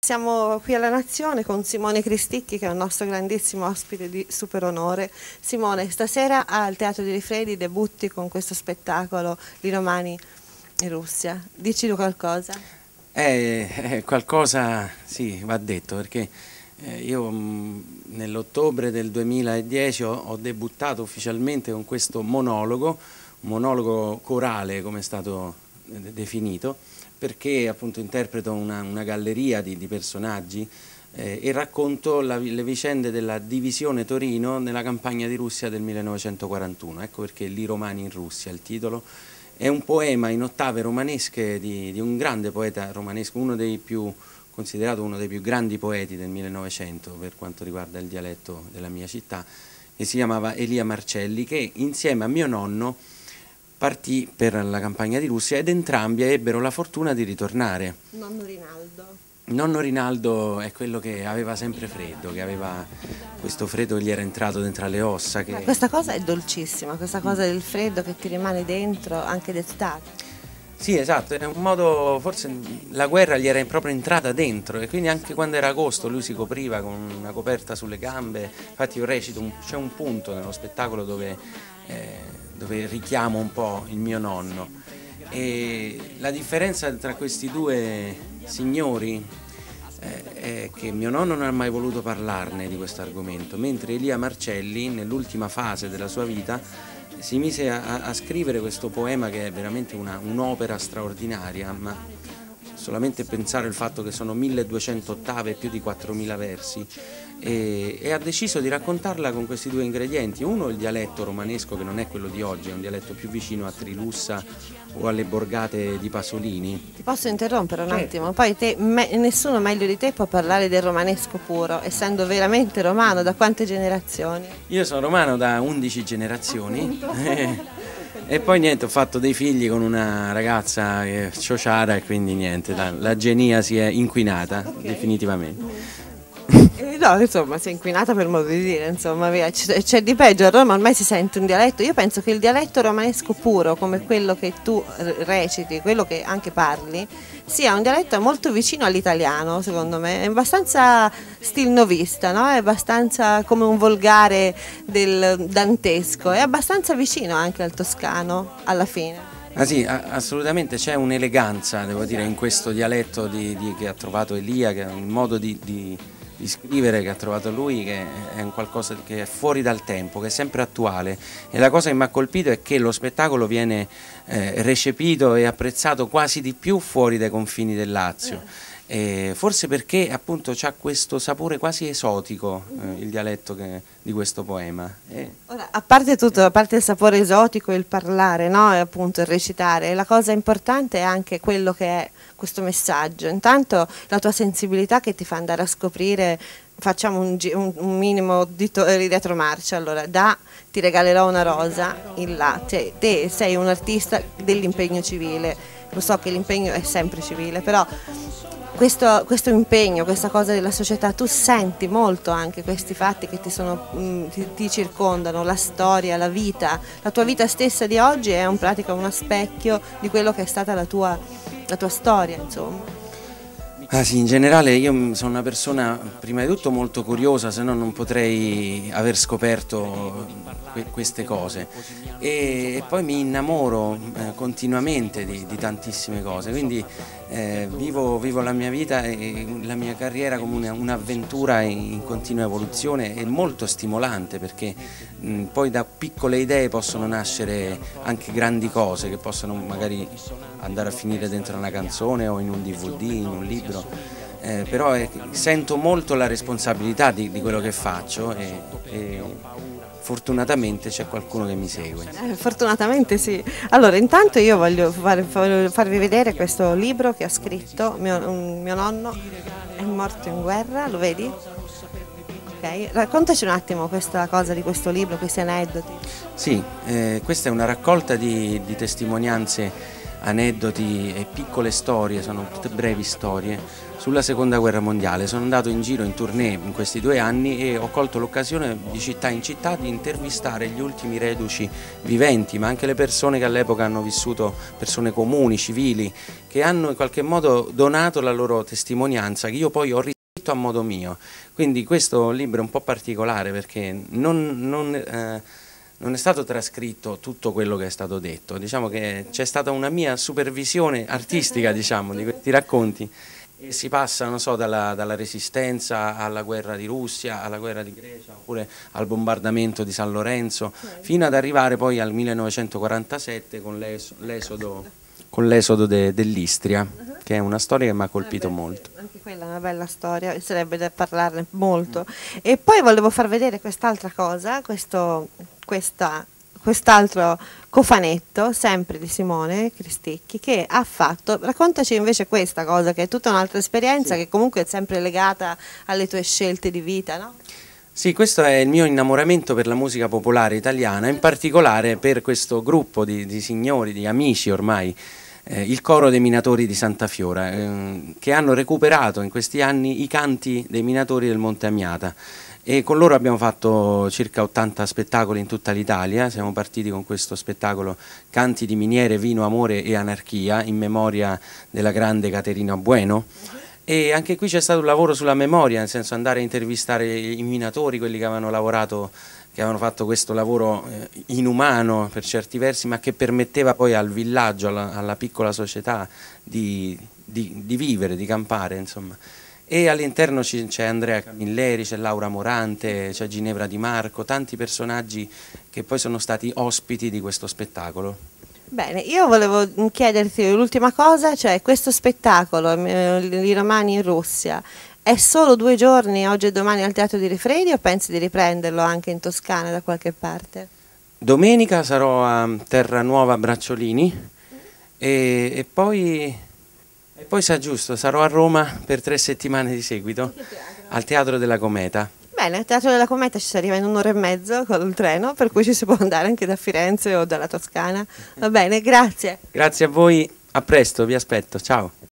Siamo qui alla Nazione con Simone Cristicchi, che è un nostro grandissimo ospite di super onore. Simone, stasera al Teatro di Rifredi debutti con questo spettacolo Li Romani in Russia. Dici tu qualcosa? Qualcosa sì, va detto, perché io nell'ottobre del 2010 ho debuttato ufficialmente con questo monologo, un monologo corale come è stato definito, perché appunto interpreto una galleria di personaggi e racconto le vicende della divisione Torino nella campagna di Russia del 1941. Ecco perché Li Romani in Russia, il titolo. È un poema in ottave romanesche di un grande poeta romanesco, considerato uno dei più grandi poeti del 1900 per quanto riguarda il dialetto della mia città, che si chiamava Elia Marcelli, che insieme a mio nonno partì per la campagna di Russia ed entrambi ebbero la fortuna di ritornare. Nonno Rinaldo. Nonno Rinaldo è quello che aveva sempre freddo, questo freddo che gli era entrato dentro le ossa. Questa cosa è dolcissima, questa cosa del freddo che ti rimane dentro anche d'estate. Sì, esatto, è un modo, forse la guerra gli era proprio entrata dentro e quindi anche quando era agosto lui si copriva con una coperta sulle gambe. Infatti io recito, c'è un punto nello spettacolo dove richiamo un po' il mio nonno, e la differenza tra questi due signori è che mio nonno non ha mai voluto parlarne di questo argomento, mentre Elia Marcelli nell'ultima fase della sua vita si mise a scrivere questo poema, che è veramente un'opera straordinaria, ma solamente pensare al fatto che sono 1200 ottave e più di 4000 versi, e ha deciso di raccontarla con questi due ingredienti: uno il dialetto romanesco, che non è quello di oggi, è un dialetto più vicino a Trilussa o alle borgate di Pasolini. Ti posso interrompere un attimo? Poi nessuno meglio di te può parlare del romanesco puro, essendo veramente romano. Da quante generazioni? Io sono romano da 11 generazioni e poi niente, ho fatto dei figli con una ragazza ciociara e quindi niente, la genia si è inquinata, okay, definitivamente. No, insomma, si è inquinata per modo di dire, insomma, c'è di peggio. A Roma ormai si sente un dialetto. Io penso che il dialetto romanesco puro, come quello che tu reciti, quello che anche parli, sia un dialetto molto vicino all'italiano, secondo me. È abbastanza stilnovista, no? È abbastanza come un volgare del dantesco, è abbastanza vicino anche al toscano, alla fine. Ah sì, assolutamente, c'è un'eleganza, devo dire, in questo dialetto che ha trovato Elia, che è un modo di scrivere che ha trovato lui, che è un qualcosa che è fuori dal tempo, che è sempre attuale, e la cosa che mi ha colpito è che lo spettacolo viene recepito e apprezzato quasi di più fuori dai confini del Lazio. Forse perché appunto c'ha questo sapore quasi esotico, il dialetto di questo poema. Ora, a parte tutto, a parte il sapore esotico, il parlare, no? E appunto il recitare, la cosa importante è anche quello che è questo messaggio. Intanto la tua sensibilità che ti fa andare a scoprire. Facciamo un minimo di retromarcia. Allora, ti regalerò una rosa in là. Te sei un artista dell'impegno civile, lo so che l'impegno è sempre civile, però questo impegno, questa cosa della società, tu senti molto anche questi fatti che ti circondano, la storia, la vita, la tua vita stessa di oggi è in pratica uno specchio di quello che è stata la tua storia, insomma. Ah sì, in generale io sono una persona prima di tutto molto curiosa, se no non potrei aver scoperto queste cose, e poi mi innamoro continuamente di tantissime cose, quindi vivo la mia vita e la mia carriera come un'avventura in continua evoluzione e molto stimolante, perché poi da piccole idee possono nascere anche grandi cose che possono magari andare a finire dentro una canzone o in un DVD, in un libro. Però sento molto la responsabilità di quello che faccio e fortunatamente c'è qualcuno che mi segue. Fortunatamente sì. Allora, intanto io voglio farvi vedere questo libro che ha scritto mio nonno, è morto in guerra, lo vedi? Ok, raccontaci un attimo questa cosa di questo libro, questi aneddoti. Sì, questa è una raccolta di testimonianze aneddoti e piccole storie, sono tutte brevi storie sulla seconda guerra mondiale. Sono andato in giro in tournée in questi 2 anni e ho colto l'occasione di città in città di intervistare gli ultimi reduci viventi, ma anche le persone che all'epoca hanno vissuto, persone comuni, civili, che hanno in qualche modo donato la loro testimonianza, che io poi ho riscritto a modo mio. Quindi questo libro è un po' particolare perché non è stato trascritto tutto quello che è stato detto, diciamo che c'è stata una mia supervisione artistica, diciamo, di questi racconti, e si passa, non so, dalla resistenza alla guerra di Russia, alla guerra di Grecia, oppure al bombardamento di San Lorenzo, fino ad arrivare poi al 1947 con l'esodo dell'Istria, che è una storia che mi ha colpito molto. Anche quella è una bella storia, sarebbe da parlarne molto. E poi volevo far vedere quest'altra cosa, quest'altro cofanetto, sempre di Simone Cristicchi, che ha fatto. Raccontaci invece questa cosa, che è tutta un'altra esperienza, sì, che comunque è sempre legata alle tue scelte di vita, no? Sì, questo è il mio innamoramento per la musica popolare italiana, in particolare per questo gruppo di signori, di amici ormai, il coro dei Minatori di Santa Fiora, che hanno recuperato in questi anni i canti dei minatori del Monte Amiata. E con loro abbiamo fatto circa 80 spettacoli in tutta l'Italia. Siamo partiti con questo spettacolo Canti di miniere, vino, amore e anarchia, in memoria della grande Caterina Bueno. E anche qui c'è stato un lavoro sulla memoria, nel senso andare a intervistare i minatori, quelli che avevano lavorato, che avevano fatto questo lavoro inumano per certi versi, ma che permetteva poi al villaggio, alla piccola società di vivere, di campare, insomma. E all'interno c'è Andrea Camilleri, c'è Laura Morante, c'è Ginevra Di Marco, tanti personaggi che poi sono stati ospiti di questo spettacolo. Bene, io volevo chiederti l'ultima cosa, cioè questo spettacolo, I Romani in Russia, è solo 2 giorni, oggi e domani, al Teatro di Rifredi, o pensi di riprenderlo anche in Toscana da qualche parte? Domenica sarò a Terranuova Bracciolini e poi sa giusto, sarò a Roma per 3 settimane di seguito, al Teatro della Cometa. Bene, al Teatro della Cometa ci si arriva in 1 ora e mezzo con il treno, per cui ci si può andare anche da Firenze o dalla Toscana. Va bene, grazie. Grazie a voi, a presto, vi aspetto, ciao.